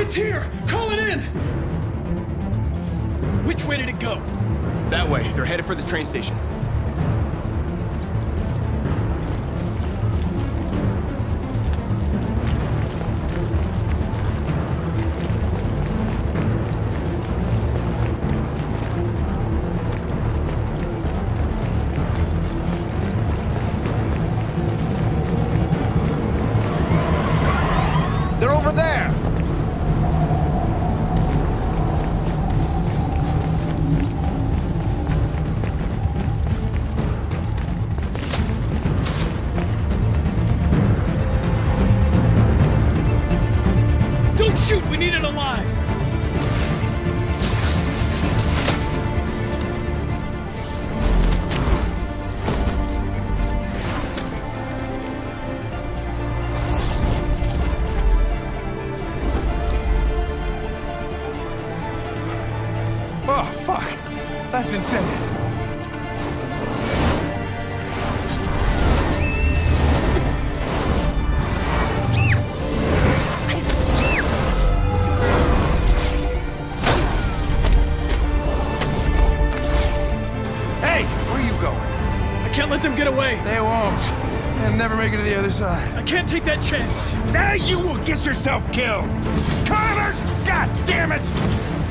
It's here! Call it in! Which way did it go? That way. They're headed for the train station. They're over there! Don't shoot! We need it alive! Oh, fuck! That's insane. Hey! Where are you going? I can't let them get away! They won't. They'll never make it to the other side. I can't take that chance! Now you will get yourself killed! Carter! God damn it!